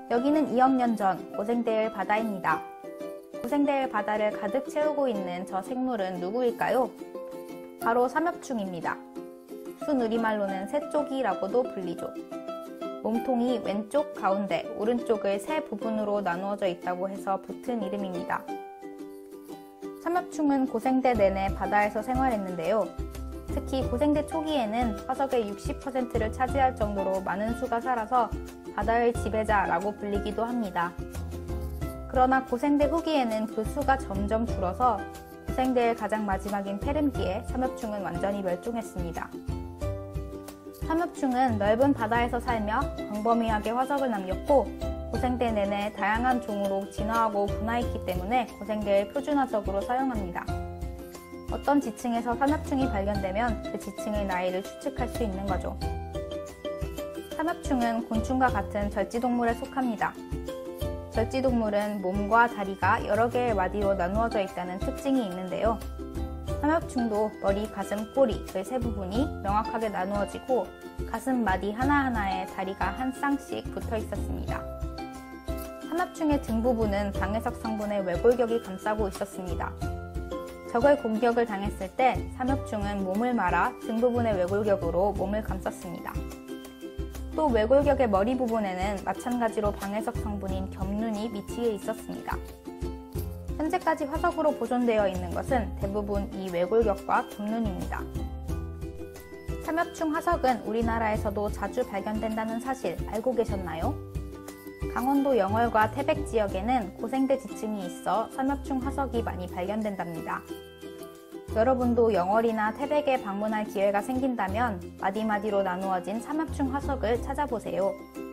여기는 2억 년 전 고생대을 바다입니다. 고생대을 바다를 가득 채우고 있는 저 생물은 누구일까요? 바로 삼엽충입니다. 순우리말로는 새쪽이라고도 불리죠. 몸통이 왼쪽, 가운데, 오른쪽을 세 부분으로 나누어져 있다고 해서 붙은 이름입니다. 삼엽충은 고생대 내내 바다에서 생활했는데요. 특히 고생대 초기에는 화석의 60%를 차지할 정도로 많은 수가 살아서 바다의 지배자라고 불리기도 합니다. 그러나 고생대 후기에는 그 수가 점점 줄어서 고생대의 가장 마지막인 페름기에 삼엽충은 완전히 멸종했습니다. 삼엽충은 넓은 바다에서 살며 광범위하게 화석을 남겼고 고생대 내내 다양한 종으로 진화하고 분화했기 때문에 고생대의 표준화적으로 사용합니다. 어떤 지층에서 삼엽충이 발견되면 그 지층의 나이를 추측할 수 있는 거죠. 삼엽충은 곤충과 같은 절지동물에 속합니다. 절지동물은 몸과 다리가 여러 개의 마디로 나누어져 있다는 특징이 있는데요. 삼엽충도 머리, 가슴, 꼬리의 세 부분이 명확하게 나누어지고 가슴 마디 하나하나에 다리가 한 쌍씩 붙어 있었습니다. 삼엽충의 등 부분은 방해석 성분의 외골격이 감싸고 있었습니다. 적의 공격을 당했을 때 삼엽충은 몸을 말아 등 부분의 외골격으로 몸을 감쌌습니다. 또 외골격의 머리 부분에는 마찬가지로 방해석 성분인 겸눈이 미치게 있었습니다. 현재까지 화석으로 보존되어 있는 것은 대부분 이 외골격과 겸눈입니다. 삼엽충 화석은 우리나라에서도 자주 발견된다는 사실 알고 계셨나요? 강원도 영월과 태백 지역에는 고생대 지층이 있어 삼엽충 화석이 많이 발견된답니다. 여러분도 영월이나 태백에 방문할 기회가 생긴다면 마디마디로 나누어진 삼엽충 화석을 찾아보세요.